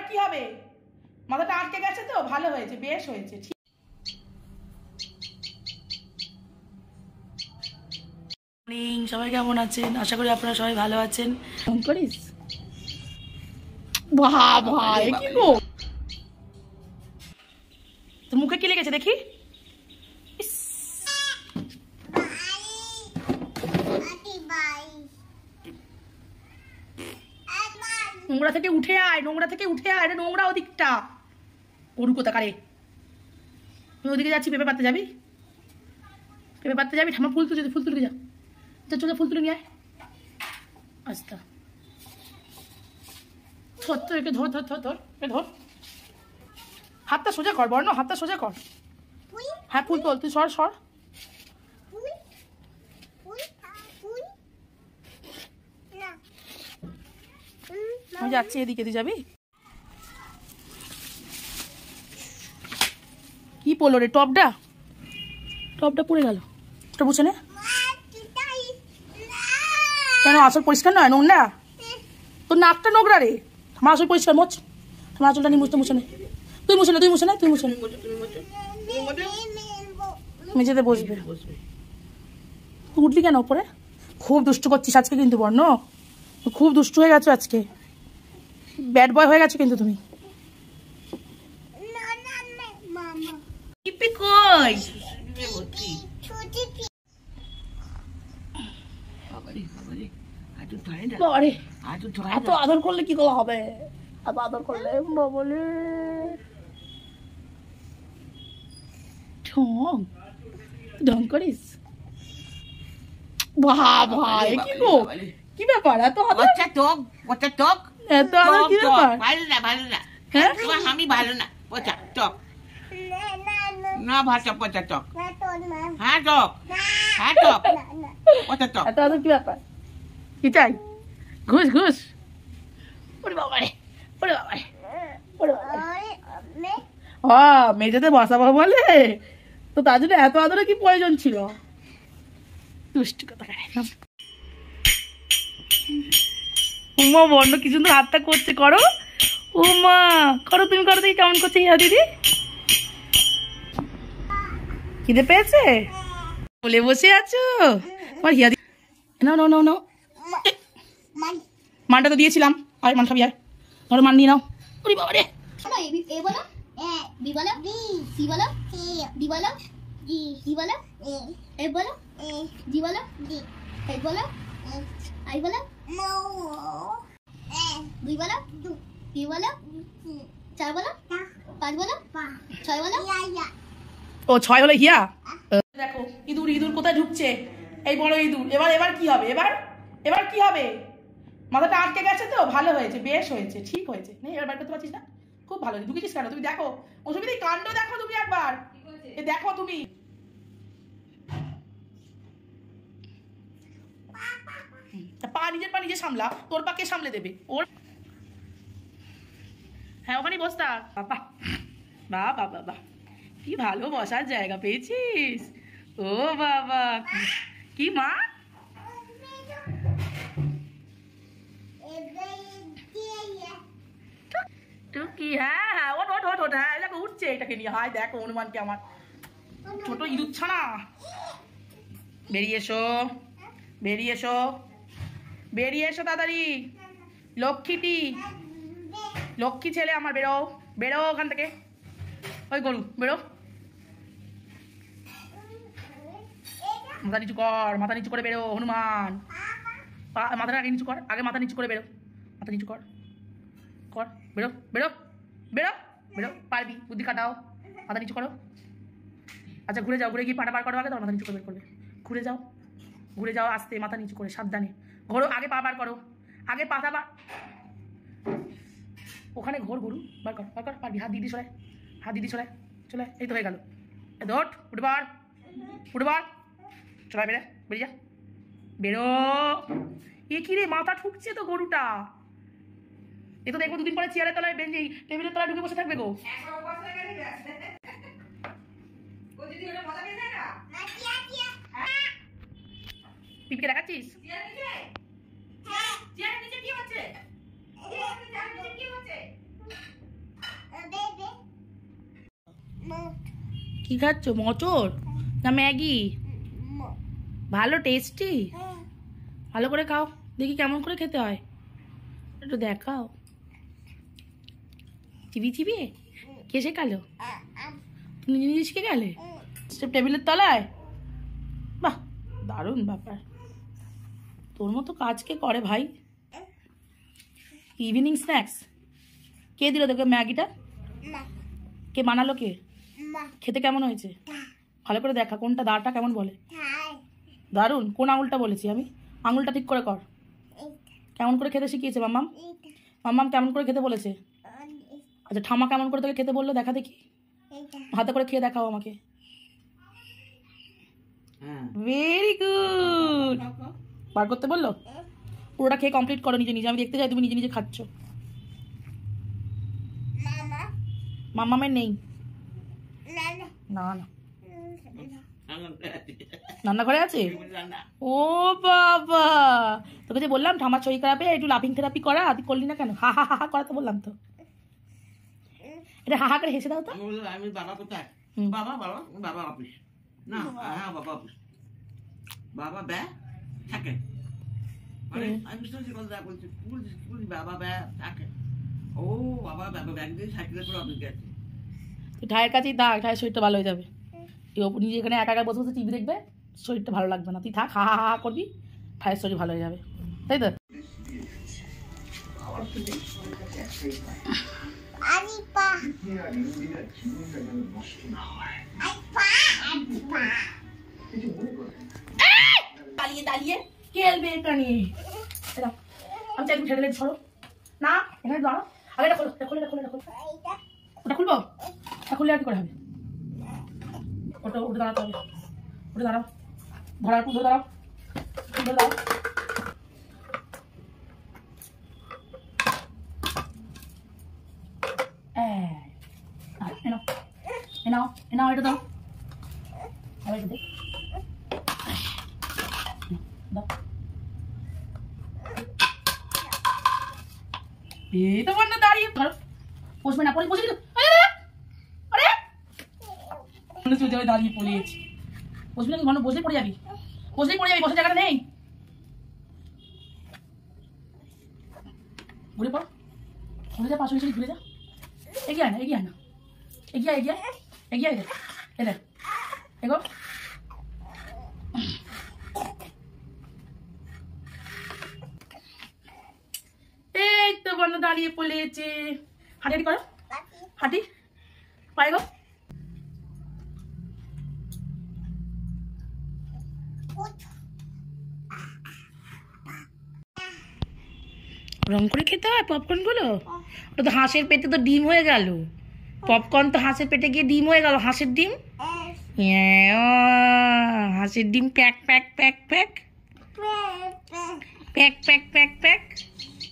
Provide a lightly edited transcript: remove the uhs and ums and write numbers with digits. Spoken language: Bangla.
কি হবে? মাথাটা আটকে গেছে তো, ভালো হয়েছে, বেশ হয়েছে। সবাই কেমন আছেন? আশা করি আপনারা সবাই ভালো আছেন। ফোন করিস ভাই কি গো, তো মুখে কি লেগেছে দেখি? নোংরা থেকে উঠে আয়, নোংরা থেকে উঠে আয়, নোংরা ওদিকটা। গরু কোথাকারে? তুই ওদিকে যাচ্ছি, পেঁপে পাততে যাবি? পেঁপে পাততে যাবি? ঠাম্মা ফুল তুলে, ফুল তুলে যা, চলে ফুল তুলে নিয়ে আয়। আচ্ছা ধর তো, একে ধর ধর ধর ধর, ধর, হাতটা সোজা কর বর্ণ, হাতটা সোজা কর। হ্যাঁ ফুল তোল, তুই সর সর। আমি যাচ্ছি এদিকে, তুই যাবি? কি পড়লো রে? টপটা পড়ে গেল, ওটা মুছে নে। কেন আসল পরিষ্কার নয়, নোংরা? তোর নাকটা নোংরা রে, আমার আসল পরিষ্কার। মোচ, তোমার আসলটা নিয়ে মুছে নে। তুই মুছে নে, তুই মুছে নে, তুই মুছে নে। মেঝেতে বসবে। তুই উঠলি কেন ওপরে? খুব দুষ্টু করছিস আজকে কিন্তু বর্ণ, খুব দুষ্টু হয়ে গেছো আজকে, ব্যাড বয় হয়ে গেছো কিন্তু তুমি। কই এত আদর করলে কি করে হবে? এত আদর করলে বলে ঢং করিস ভাই কি গো, কি ব্যাপার? এত আদর, এত আদর কি ব্যাপার? ভালো না, হ্যাঁ আমি ভালো না, পচা টক না, ভাষা পচা টক, হ্যাঁ টক, হ্যাঁ টক, পচা টক। এত আদর কি ব্যাপার? কি চাই? ঘুষ ঘুষ? ওরে বাবারে, ওরে বাবারে, ওরে বাবারে। মেঝেতে বসাবো বলে তো, তার জন্য এত আদরে কি প্রয়োজন ছিল? দুষ্টু কথা। উমা বর্ণ কি সুন্দর হাতটা করছে, করো উমা, করো তুমি, করো দেখি কেমন করছে ইয়া দিদি। খিদে পেয়েছে বলে বসে আছো? আমার হিয়া দিদি, নাও নাও নাও নাও, মানটা তো দিয়েছিলাম, আয় মান খাবি, আয় ধরো মান নিয়ে নাও। ওরে বাবা রে, ও 6 হলো হিয়া। দেখো ইঁদুর, ইঁদুর কোথায় ঢুকছে, এই বড় ইঁদুর। এবার কি হবে? এবার কি হবে? মাথাটা আটকে গেছে তো, ভালো হয়েছে, বেশ হয়েছে, ঠিক হয়েছে। নেই এবার বার করতে পারছিস না? খুব ভালো হয়েছে। ঢুকেছিস কেন? তুমি দেখো অসুবিধা, কাণ্ড দেখো তুমি একবার, দেখো তুমি। নিজের পা নিজে সামলা, তোর পা কে সামলে দেবে? ওর হ্যাঁ ওখানেই বসতা। বাবা বাবা বাবা, কি ভালো বসার জায়গা পেয়েছিস। ও বাবা, কি মা, টুকি, হ্যাঁ হ্যাঁ ওট ওট ওট ওট, হ্যাঁ দেখো উঠছে এটাকে নিয়ে। হাই দেখো হনুমানকে, আমার ছোট ইঁদুর ছানা। বেরিয়ে এসো, বেরিয়ে এসো, বেরিয়ে এসো তাড়াতাড়ি। লক্ষ্মীটি, লক্ষ্মী ছেলে আমার, বেরো বেরো ওখান থেকে। ওই গরু বেরো, মাথা নিচু কর, মাথা নিচু করে বেরো হনুমান। মাথাটা আগে নিচু কর, আগে মাথা নিচু করে বেরো, মাথা নিচু কর, কর, বেরো বেরো বেরো বেরো, পারবি, বুদ্ধি কাটাও, মাথা নিচু করো। আচ্ছা ঘুরে যাও, ঘুরে গিয়ে পাটা বার করো, আগে তোমার মাথা নিচু করে বের করবে। ঘুরে যাও, ঘুরে যাও আস্তে, মাথা নিচু করে সাবধানে ঘোরো, আগে পা বার করো, আগে পাতা বার, ওখানে ঘোর, গরু বার কর, বার কর, পারবি। হাত দিদি সরাই, হাত দিদি সরাই, চলে, এই তো হয়ে গেল। ধর উঠে বার, উঠে বার, চলাই বেরে, বেরিয়ে যা, বেরো। এ কি রে, মাথা ঠুকছে তো গরুটা। এ তো দেখবো দুদিন পরে চেয়ারের তলায়, বেঞ্চি টেবিলের তলায় ঢুকে বসে থাকবে গো। পিপকে দেখাচ্ছিস? কি খাচ্ছ, মোচড় না ম্যাগি? ভালো টেস্টি, ভালো করে খাও। দেখি কেমন করে খেতে হয়, একটু দেখাও। চিবি চিবিয়ে কে শেখালো? তুমি নিজে নিজে শিখে গেলে টেবিলের তলায়? বাহ, দারুণ ব্যাপার। তোর মতো কাজ কে করে ভাই? ইভিনিং স্ন্যাক্স কে দিল তোকে ম্যাগিটা? কে বানালো? কে? খেতে কেমন হয়েছে? ভালো করে দেখা, কোনটা দাঁড়টা কেমন বলে? দারুণ। কোন আঙুলটা বলেছি আমি? আঙুলটা ঠিক করে কর। কেমন করে খেতে শিখিয়েছে মাম্মাম? মাম্মাম কেমন করে খেতে বলেছে? আচ্ছা, ঠামা কেমন করে তোকে খেতে বললো দেখা দেখি, হাতে করে খেয়ে দেখাও আমাকে। Very good. বার করতে বললো? পুরোটা খেয়ে কমপ্লিট করো নিজে নিজে, আমি দেখতে চাই তুমি নিজে নিজে খাচ্ছ। মাম্মামের নেই? না না, রান্নাঘরে আছে। ও বাবা, তোকে যে বললাম ঠামার শরীর খারাপে একটু লাফিং থেরাপি করা, তুই করলি না কেন? হা হা হা করা তো বললাম তো। এটা হা হা করে হেসে দাও তো। আমি বাবা কোথায়? বাবা বাবা বাবা অফিস না, হ্যাঁ বাবা অফিস। বাবা ব্যা থাকে, আমি শুনছি কথা বলছি, বাবা ব্যা থাকে। ও বাবা বাবা ব্যাগ দিয়ে সাইকেলে করে অফিস গেছে। ঠায়ের কাছেই থাক, ঠায়ের শরীরটা ভালো হয়ে যাবে। তুই নিজে এখানে একা একা বসে বসে টিভি দেখবে, শরীরটা ভালো লাগবে না। তুই থাক, হা হা হা করবি, ঠায়ের শরীর ভালো হয়ে যাবে, তাই তো? দাঁড়িয়ে দাঁড়িয়ে খেলবে এটা নিয়ে। আমি চাই তুমি ছেড়ে দিলে ছড়ো না, এখানে দাঁড়াও। আগে এটা খোলো, এটা খোলো, এটা খোলো, এটা খোলো। ওটা খুলবো? এটা খুললে আর কি করে হবে? ওটা উঠে দাঁড়াতে হবে, উঠে দাঁড়াও, ধরার পুজো দাঁড়াও, ধরে দাঁড়াও। এনাও এনাও, এটা দাও, এটা দে দাও। এই তো বন্ধ দাঁড়িয়ে ধরো, বসবে না, পড়ে বসে দিল। আরে মনে হচ্ছে ওই দাঁড়িয়ে পড়িয়েছি। বসবি নাকি? ঘন বসলেই পড়ে যাবি, বসলেই পড়ে যাবি, বসার জায়গাটা নেই। ঘুরে পড়, ঘুরে যা, পাশে ঘুরে যা, এগিয়ে আয় না, এগিয়ে আয় না, এগিয়ে এগিয়ে এগিয়ে এদের এদের এগো। এই তো বন্ধ দাঁড়িয়ে পড়েছে। হাঁটি হাঁটি করো, হাঁটি পায়ে গো। রং করে খেতে হয় পপকর্ন গুলো? ওটা তো হাঁসের পেটে তো ডিম হয়ে গেল। পপকর্ন তো হাঁসের পেটে গিয়ে ডিম হয়ে গেল। হাঁসের ডিম, হাঁসের ডিম প্যাক প্যাক প্যাক প্যাক প্যাক প্যাক প্যাক প্যাক।